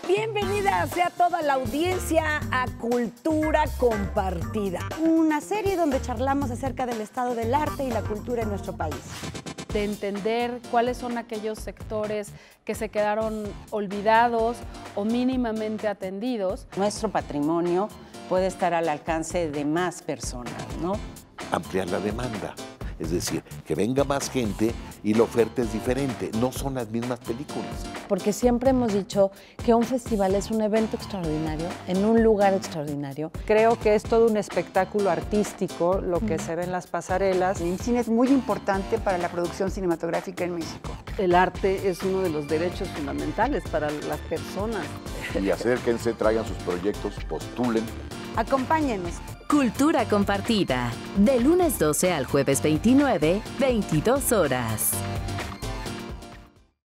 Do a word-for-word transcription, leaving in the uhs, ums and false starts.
Bienvenida sea toda la audiencia a Cultura Compartida, una serie donde charlamos acerca del estado del arte y la cultura en nuestro país. De entender cuáles son aquellos sectores que se quedaron olvidados o mínimamente atendidos. Nuestro patrimonio puede estar al alcance de más personas, ¿no? Ampliar la demanda, es decir, que venga más gente y la oferta es diferente, no son las mismas películas. Porque siempre hemos dicho que un festival es un evento extraordinario, en un lugar extraordinario. Creo que es todo un espectáculo artístico, lo que se ve en las pasarelas. El cine es muy importante para la producción cinematográfica en México. El arte es uno de los derechos fundamentales para las personas. Y acérquense, traigan sus proyectos, postulen. Acompáñenos. Cultura Compartida, de lunes doce al jueves veintinueve, veintidós horas.